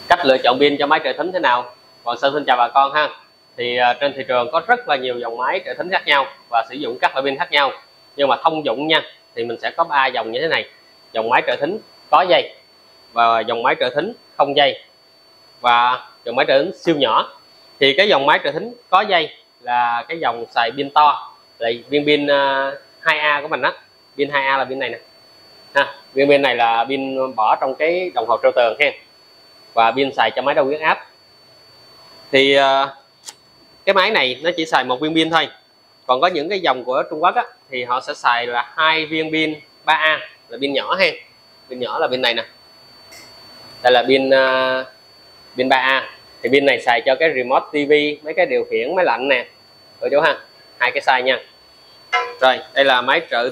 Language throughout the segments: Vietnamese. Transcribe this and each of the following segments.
Cách lựa chọn pin cho máy trợ thính thế nào? Hoàng Sơn xin chào bà con ha. Thì trên thị trường có rất là nhiều dòng máy trợ thính khác nhau và sử dụng các loại pin khác nhau. Nhưng mà thông dụng nha, thì mình sẽ có 3 dòng như thế này. Dòng máy trợ thính có dây, và dòng máy trợ thính không dây, và dòng máy trợ thính siêu nhỏ. Thì cái dòng máy trợ thính có dây là cái dòng xài pin to. Đây viên pin 2A của mình á, pin 2A là pin này nè. Ha, viên pin này là pin bỏ trong cái đồng hồ treo tường ha. Và pin xài cho máy đo huyết áp. Thì cái máy này nó chỉ xài một viên pin thôi. Còn có những cái dòng của Trung Quốc á, thì họ sẽ xài là 2 viên pin 3A là pin nhỏ ha. Pin nhỏ là pin này nè. Đây là pin 3A. Thì pin này xài cho cái remote TV, mấy cái điều khiển máy lạnh nè cô chú ha. 2 cái size nha. Rồi đây là máy trợ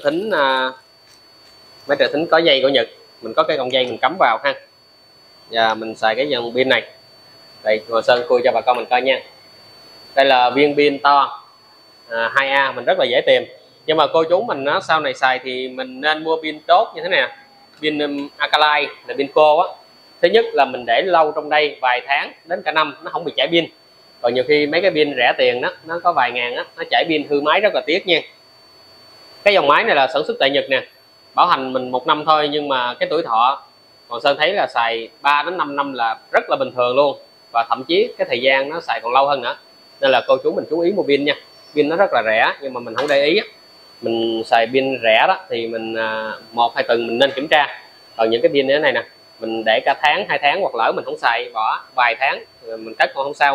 thính có dây của Nhật. Mình có cái con dây mình cắm vào ha. Và mình xài cái dòng pin này. Đây Hoàng Sơn khui cho bà con mình coi nha. Đây là viên pin to 2A, mình rất là dễ tìm. Nhưng mà cô chú mình sau này xài thì mình nên mua pin tốt như thế này nè. Pin alkaline là pin khô á. Thứ nhất là mình để lâu trong đây vài tháng đến cả năm nó không bị chảy pin. Còn nhiều khi mấy cái pin rẻ tiền đó, nó có vài ngàn á, nó chảy pin hư máy rất là tiếc nha. Cái dòng máy này là sản xuất tại Nhật nè. Bảo hành mình 1 năm thôi, nhưng mà cái tuổi thọ Hoàng Sơn thấy là xài 3 đến 5 năm là rất là bình thường luôn. Và thậm chí cái thời gian nó xài còn lâu hơn nữa. Nên là cô chú mình chú ý mua pin nha. Pin nó rất là rẻ nhưng mà mình không để ý. Mình xài pin rẻ đó thì mình 1-2 tuần mình nên kiểm tra. Còn những cái pin như thế này nè, mình để cả tháng 2 tháng, hoặc lỡ mình không xài bỏ vài tháng rồi mình cất còn không sao.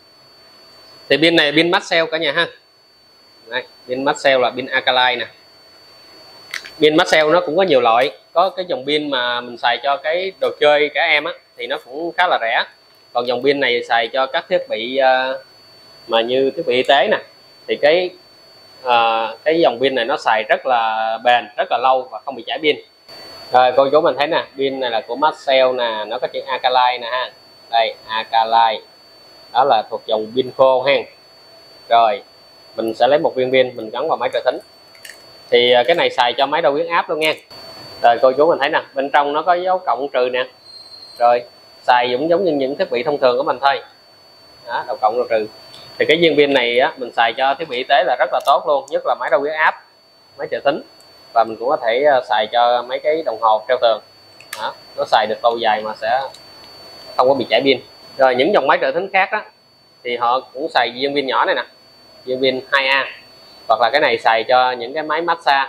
Thì pin này pin Maxell cả nhà ha. Đây, pin Maxell là pin alkaline nè. Pin Maxell nó cũng có nhiều loại. Có cái dòng pin mà mình xài cho cái đồ chơi trẻ em á, thì nó cũng khá là rẻ. Còn dòng pin này xài cho các thiết bị mà như thiết bị y tế nè, thì cái dòng pin này nó xài rất là bền, rất là lâu và không bị chảy pin. Rồi cô chú mình thấy nè, pin này là của Maxell nè, nó có chữ alkaline nè ha. Đây alkaline, đó là thuộc dòng pin khô ha. Rồi mình sẽ lấy một viên pin mình gắn vào máy trợ thính. Thì cái này xài cho máy đo huyết áp luôn nha. Rồi cô chú mình thấy nè, bên trong nó có dấu cộng trừ nè. Rồi xài giống như những thiết bị thông thường của mình thôi. Đó, đầu cộng đầu trừ. Thì cái viên pin này á, mình xài cho thiết bị y tế là rất là tốt luôn, nhất là máy đo huyết áp, máy trợ thính. Và mình cũng có thể xài cho mấy cái đồng hồ treo tường. Đó, nó xài được lâu dài mà sẽ không có bị chảy pin. Rồi những dòng máy trợ thính khác đó thì họ cũng xài viên pin nhỏ này nè, viên pin 2A. Hoặc là cái này xài cho những cái máy massage,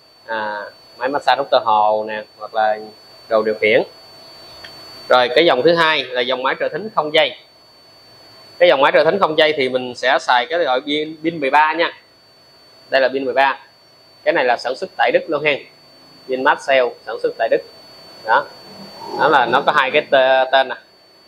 máy massage đốc tơ hồ nè, hoặc là đồ điều khiển. Rồi cái dòng thứ hai là dòng máy trợ thính không dây. Cái dòng máy trợ thính không dây thì mình sẽ xài cái loại pin 13 nha. Đây là pin 13. Cái này là sản xuất tại Đức luôn ha. Pin Maxell sản xuất tại Đức. Đó. Đó là nó có 2 cái tên nè.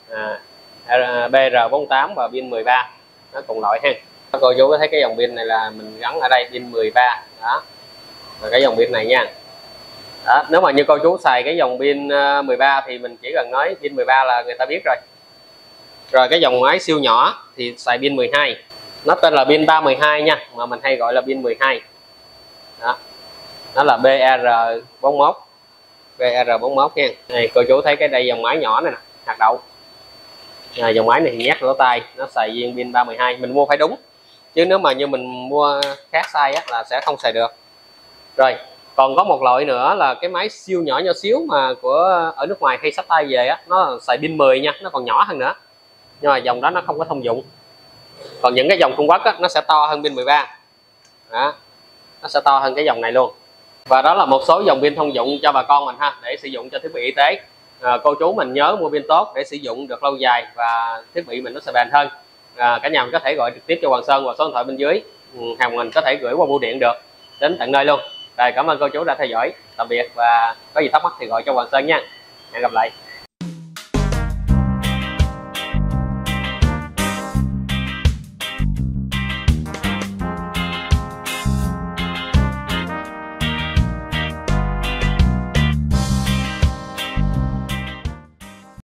BR48 và pin 13. Nó cùng loại ha. Cô chú có thấy cái dòng pin này là mình gắn ở đây pin 13. Đó. Và cái dòng pin này nha. Đó, nếu mà như cô chú xài cái dòng pin 13 thì mình chỉ cần nói pin 13 là người ta biết rồi. Rồi cái dòng máy siêu nhỏ thì xài pin 12. Nó tên là pin 312 nha, mà mình hay gọi là pin 12. Đó. Nó là BR41. BR41 nha. Này cô chú thấy cái đây dòng máy nhỏ này nè, hạt đậu. Dòng máy này thì nhét lỗ tai, nó xài viên pin 312. Mình mua phải đúng. Chứ nếu mà như mình mua khác size á, là sẽ không xài được. Rồi, còn có một loại nữa là cái máy siêu nhỏ nhỏ xíu mà của ở nước ngoài hay xách tay về á, nó xài pin 10 nha, nó còn nhỏ hơn nữa. Nhưng mà dòng đó nó không có thông dụng. Còn những cái dòng Trung Quốc á, nó sẽ to hơn pin 13. Đó. Nó sẽ to hơn cái dòng này luôn. Và đó là một số dòng pin thông dụng cho bà con mình ha, để sử dụng cho thiết bị y tế. Cô chú mình nhớ mua pin tốt để sử dụng được lâu dài và thiết bị mình nó sẽ bền hơn. Cả nhà mình có thể gọi trực tiếp cho Hoàng Sơn qua số điện thoại bên dưới. Hàng mình có thể gửi qua bưu điện được, đến tận nơi luôn. Rồi cảm ơn cô chú đã theo dõi. Tạm biệt, và có gì thắc mắc thì gọi cho Hoàng Sơn nha. Hẹn gặp lại.